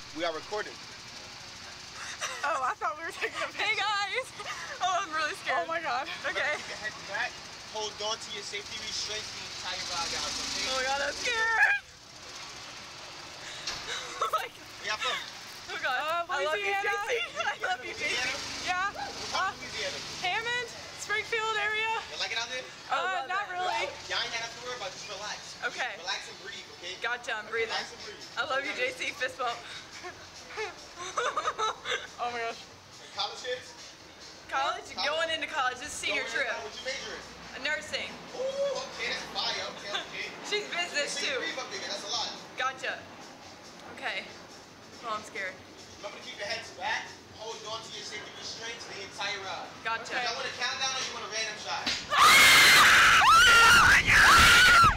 We are recording. Oh, I thought we were taking a picture. Hey guys! Oh, I'm really scared. Oh my god. Okay. Keep your head back. Hold on to your safety restraints the entire ride out, okay? Oh my god, I'm scared. Oh my god. Where y'all from? Oh god. I love you, Louisiana. JC. I love you, JC. Yeah. What part of Louisiana? Hammond, Springfield area. You like it out there? Not really. Y'all ain't got nothing to worry about, just relax. Okay. Relax and breathe, okay? Gotcha, I'm breathing. Relax and breathe. I love you, JC. Fist bump. Oh my gosh. College kids? College? Going into college. This is senior trip. What you major in? Nursing. Ooh, okay, that's fire. Okay. She's business See, too. breathe up there, that's a lot. Gotcha. Okay. Oh, I'm scared. Remember to keep your heads back. Hold on to your safety restraints the entire ride. Gotcha. Y'all want a countdown or you want a random shot?